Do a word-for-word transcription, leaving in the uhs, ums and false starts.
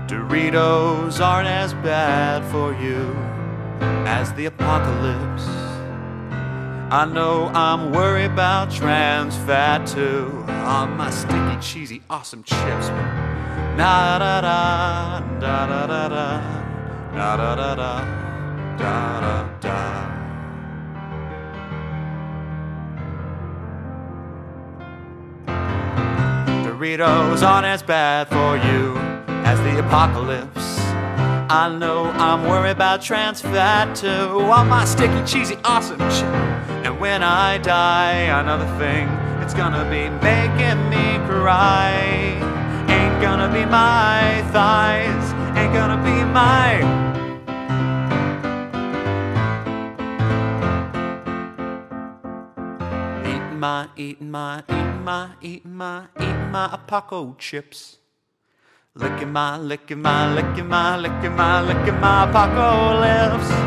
Doritos aren't as bad for you as the apocalypse. I know I'm worried about trans fat too on my sticky, cheesy, awesome chips. Na da da da da da da da da da da da da. Doritos aren't as bad for you as the apocalypse. I know I'm worried about trans fat too on my sticky, cheesy, awesome chip. And when I die, another thing, it's gonna be making me cry. Ain't gonna be my thighs, ain't gonna be my Eating my, eating my, eating my, eating my, eating my apoco chips. Licking my, licking my, licking my, licking my, licking my apocalypse.